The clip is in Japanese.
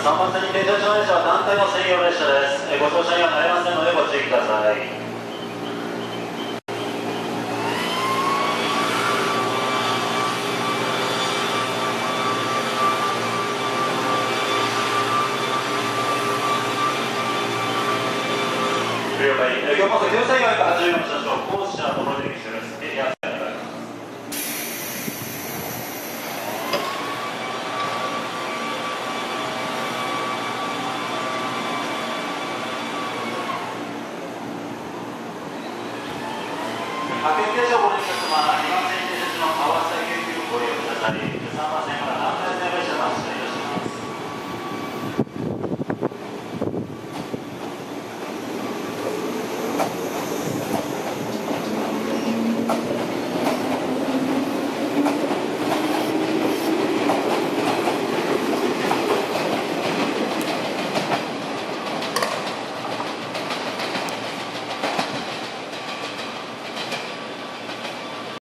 3番線に停車中の列車は団体の専用列車です。ご乗車にはなれませんのでご注意ください。了解。標高差9480